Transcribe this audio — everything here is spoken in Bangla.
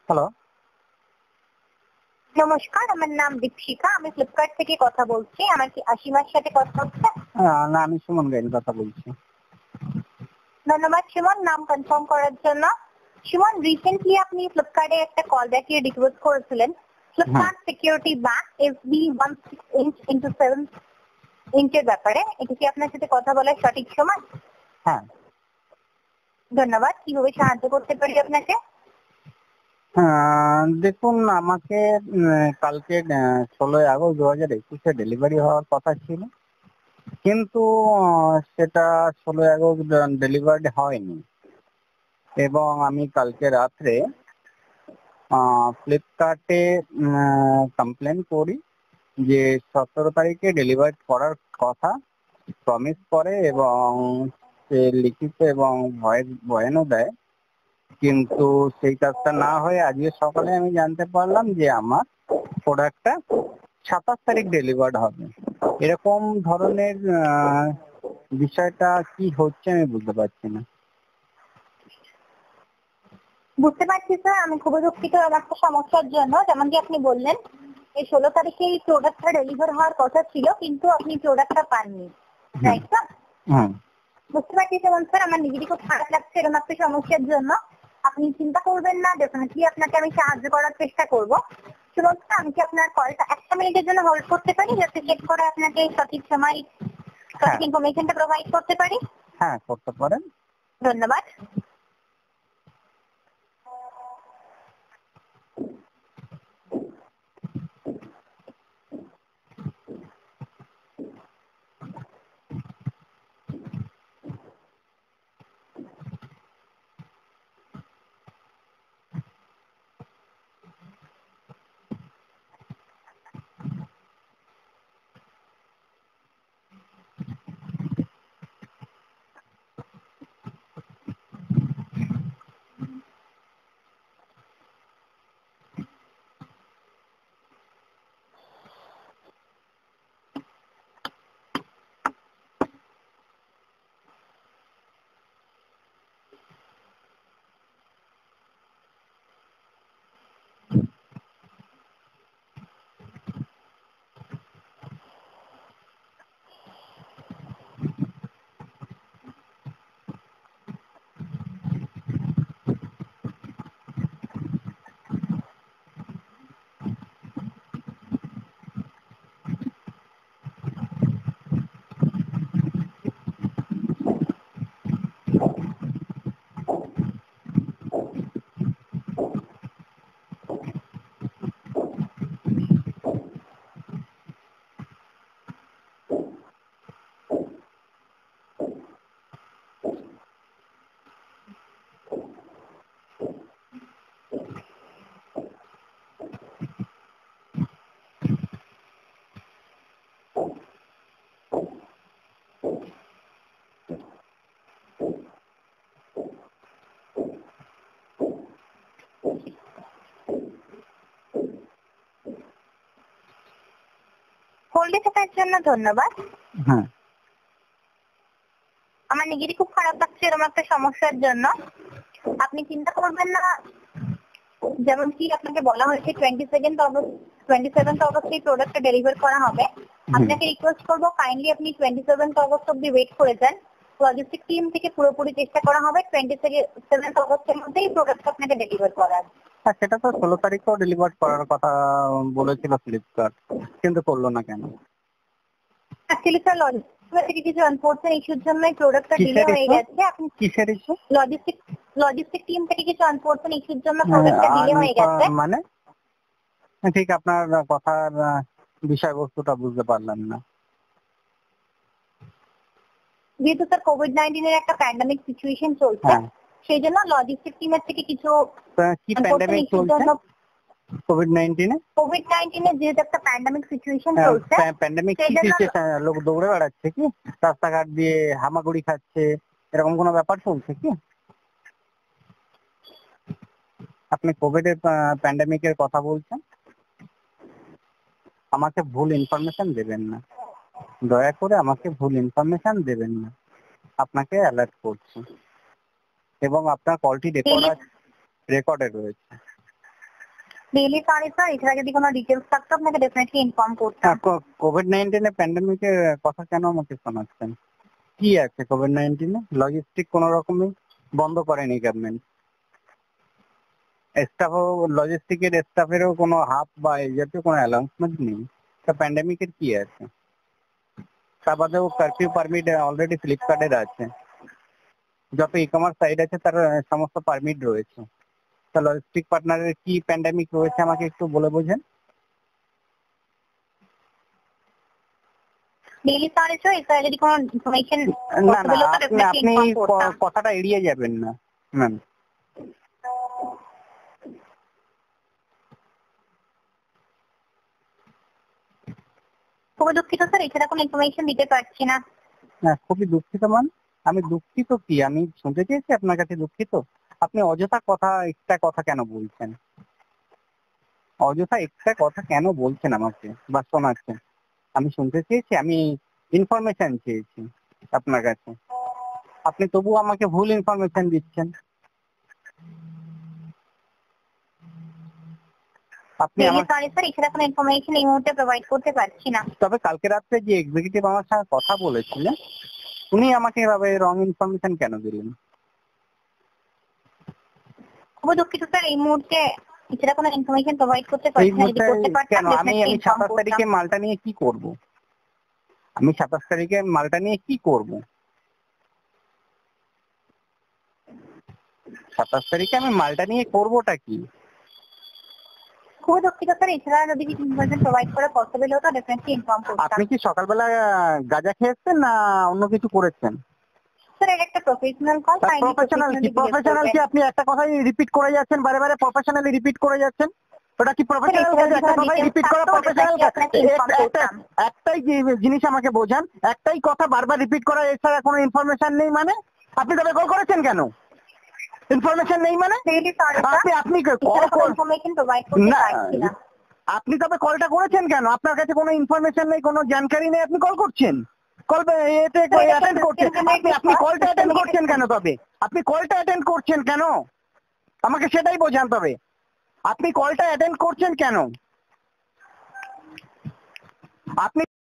হ্যালো। নমস্কার, আমার নাম দীপশিখা। আমি ফ্লিপকার্ট থেকে কথা বলছি। আমার কি অসীমার সাথে কথা হচ্ছে? না, আমি সুমন গাইন কথা বলছি। ধন্যবাদ সুমন, নাম কনফার্ম করার জন্য। সুমন, রিসেন্টলি আপনি ফ্লিপকার্টে একটা কল ব্যাকের রিকোয়েস্ট করেছিলেন। Flipkart security bag SB 16 into 7 ইঞ্চের ব্যাপারে। এটা কি আপনার সাথে কথা বলার সঠিক সময়? হ্যাঁ। ধন্যবাদ। কিভাবে সাহায্য করতে পারি আপনাকে? দেখুন, আমাকে কালকে 16ই আগস্ট 2021 ডেলিভারি হওয়ার কথা ছিল, কিন্তু সেটা 16ই আগস্ট ডেলিভার্ড হয়নি। এবং আমি কালকে রাত্রে ফ্লিপকার্টে কমপ্লেন করি যে 17 তারিখে ডেলিভার করার কথা প্রমিস করে, এবং সে লিখিত এবং ভয়েসও দেয়, কিন্তু সেই কাজটা না হয়ে আজকে সকালে আমি জানতে পারলাম যে আমার প্রোডাক্টটা 27 তারিখ ডেলিভার্ড হবে। এরকম ধরনের বিষয়টা কি হচ্ছে আমি বুঝতে পারছি না। বুঝতে পারছি স্যার, আমি খুবই দুঃখিত আমার একটা সমস্যার জন্য। যেমন কি আপনি বললেন এই 16 তারিখে এই প্রোডাক্টটা ডেলিভার হওয়ার কথা ছিল, কিন্তু আপনি প্রোডাক্টটা পাননি, রাইট স্যার? হুম। বুঝতে পারছি যেমন স্যার, আমার নিজেরই খুব খারাপ লাগছে এরকম একটা সমস্যার জন্য। আপনি চিন্তা করবেন না, ডেফিনেটলি আপনাকে আমি সাহায্য করার চেষ্টা করবো। সুমন স্যার, আমি কি আপনার কলটা 1 মিনিটের জন্য হোল্ড করতে পারি, যাতে চেক করে আপনাকে সঠিক সময় সঠিক ইনফরমেশনটা প্রোভাইড করতে পারি? হ্যাঁ, করতে পারেন। ধন্যবাদ। হোল্ডে থাকার জন্য ধন্যবাদ। হ্যাঁ। আমার নিজেরই খুব খারাপ লাগছে এরকম একটা সমস্যার জন্য। আপনি চিন্তা করবেন না। যেমন কি আপনাকে বলা হয়েছে 27th অগস্ট এই প্রোডাক্টটা ডেলিভার করা হবে। আপনাকে রিকোয়েস্ট করবো কাইন্ডলি আপনি 27th অগস্ট অব্দি ওয়েট করে যান। লজিস্টিক টিম থেকে পুরোপুরি চেষ্টা করা হবে 27th অগস্টের মধ্যে এই প্রোডাক্টটা আপনাকে ডেলিভার করার। হ্যাঁ, সেটা তো 16 তারিখেও ডেলিভার করার কথা বলেছিল ফ্লিপকার্ট, কিন্তু করলো না কেন? অ্যাকচুয়ালি স্যার লজিস্টিক থেকে কিছু আনফরচুনেট ইস্যুর জন্য এই প্রোডাক্টটা ডিলে হয়ে গেছে। আপনি কিসের ইস্যু? লজিস্টিক টিম থেকে কিছু আনফরচুনেট ইস্যুর জন্য প্রোডাক্টটা ডিলে হয়ে গেছে। মানে ঠিক আপনার কথার বিষয়বস্তুটা বুঝতে পারলাম না। যেহেতু স্যার কোভিড-19 এর একটা প্যান্ডামিক সিচুয়েশন চলছে, সেই জন্য লজিস্টিক টিমের থেকে কিছু কি প্যান্ডামিক চলছে? কোভিড-19 এর যেহেতু একটা প্যান্ডামিক সিচুয়েশন চলছে, প্যান্ডামিক সিচুয়েশন, লোক দৌড়ে বেড়াচ্ছে কি, রাস্তাঘাট দিয়ে হামাগুড়ি খাচ্ছে, এরকম কোনো ব্যাপার চলছে কি? আপনি কোভিডের প্যান্ডামিকের কথা বলছেন, আমাকে ভুল ইনফরমেশন দেবেন না, দয়া করে আমাকে ভুল ইনফরমেশন দেবেন না, আপনাকে অ্যালার্ট করছি। এবং আপনার কলটি রেকর্ডে রয়েছে। ডেইলি সরি স্যার, এছাড়া যদি কোনো ডিটেলস থাকতো আপনাকে ডেফিনেটলি ইনফর্ম করতাম। কোভিড-19 প্যান্ডেমিকের কথা কেন আমাকে শোনাচ্ছেন? কি আছে কোভিড-19 লজিস্টিক কোনো রকমই বন্ধ করেনি গভর্নমেন্ট। স্টাফও লজিস্টিকের স্টাফেরও কোনো হাব বা এই জাতীয় কোনো অ্যানাউন্সমেন্ট নেই। তা প্যান্ডেমিকের কি আছে? তার বাদেও কারফিউ পারমিট অলরেডি ফ্লিপকার্টের আছে। যত ই-কমার্স সাইট আছে তার সমস্ত পারমিট রয়েছে। তা লজিস্টিক পার্টনারের কি প্যান্ডেমিক রয়েছে আমাকে একটু বলে বোঝেন। ডেইলি সরি স্যার, এছাড়া যদি কোনো ইনফরমেশন না না পসিবল হতো আপনি ডেফিনেটলি আপনি ইনফর্ম করতাম। কথাটা এড়িয়ে যাবেন না ম্যাম। খুবই দুঃখিত স্যার, এছাড়া কোনো ইনফরমেশন দিতে পারছি না। হ্যাঁ খুবই দুঃখিত ম্যাম। আমি দুঃখিত কি আমি শুনতে চেয়েছি আপনার কাছে দুঃখিত? আপনি অযথা এক্সট্রা কথা কেন বলছেন? অযথা এক্সট্রা কথা কেন বলছেন আমাকে বা শোনাচ্ছেন? আমি শুনতে চেয়েছি, আমি ইনফরমেশন চেয়েছি আপনার কাছে। আপনি তবুও আমাকে ভুল ইনফরমেশন দিচ্ছেন। আপনি ডেইলি আমার সরি স্যার, এছাড়া কোনো ইনফরমেশন এই মুহূর্তে প্রোভাইড করতে পারছি না। তবে কালকে রাত্রে যে এক্সিকিউটিভ আমার সঙ্গে কথা বলেছিলেন উনি আমাকে এভাবে রং ইনফরমেশন কেন দিলেন? খুবই দুঃখিত স্যার, এই মুহূর্তে এছাড়া কোনো ইনফরমেশন প্রোভাইড করতে এই পারছি না। যদি মুহূর্তে করতে পারতাম কেন? আমি ডেফিনেটলি ইনফর্ম 27 তারিখে করতাম। মালটা নিয়ে কি করব? আমি 27 তারিখে মালটা নিয়ে কি করব? 27 তারিখে আমি মালটা নিয়ে করবোটা কি? খুবই দুঃখিত স্যার, এছাড়া যদি কিছু ইনফরমেশন প্রোভাইড করা পসিবল হতো ডেফিনেটলি ইনফর্ম করতাম। আপনি কি সকালবেলা গাঁজা খেয়েছেন না অন্য কিছু করেছেন? স্যার এটা একটা প্রফেশনাল কল, প্রফেশনাল কি আপনি একটা কথাই রিপিট করে যাচ্ছেন বারে বারে প্রফেশনালি রিপিট করে যাচ্ছেন? ওটা কি প্রফেশনাল কাজ? একটা কথাই রিপিট করা প্রফেশনাল কাজ? একটাই জিনিস আমাকে বোঝান, একটাই কথা বারবার রিপিট করা, এছাড়া কোনো ইনফরমেশন নেই মানে? আপনি তবে কল করেছেন কেন? ইনফরমেশন নেই মানে? আপনি ইনফরমেশন প্রোভাইড করতে পারছি না। আপনি তবে কলটা করেছেন কেন? আপনার কাছে কোনো ইনফরমেশন নেই, কোনো জানকারি নেই, আপনি কল করছেন? কল এতে অ্যাটেন্ড করছেন আপনি কলটা অ্যাটেন্ড করছেন কেন? তবে আপনি কলটা অ্যাটেন্ড করছেন কেন আমাকে সেটাই বোঝান। তবে আপনি কলটা অ্যাটেন্ড করছেন কেন? আপনি